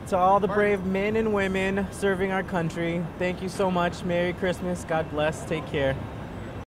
To all the brave men and women serving our country, thank you so much. Merry Christmas. God bless. Take care.